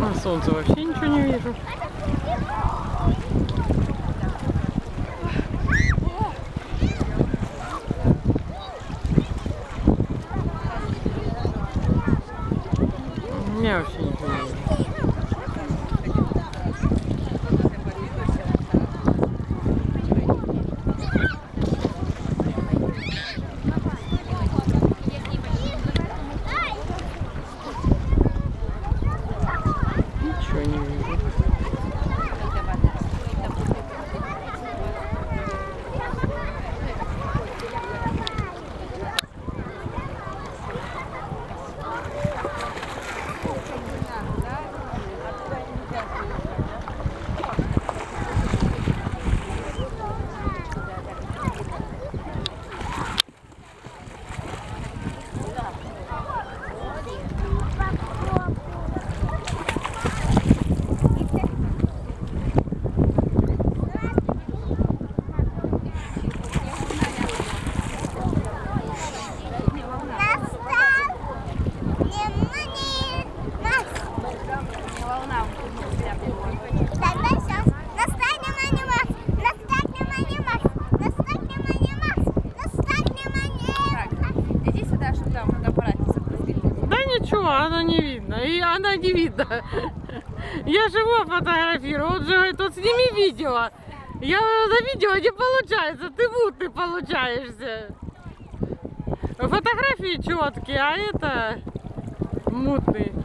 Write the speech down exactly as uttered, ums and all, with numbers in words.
На солнце вообще ничего не вижу. У меня вообще ничего не вижу. Ничего не вижу. Ничего, она не видно. И она не видно. Я же его фотографирую. Он же говорит, вот сними видео. Я на видео не получается. Ты мутный получаешься. Фотографии четкие, а это мутный.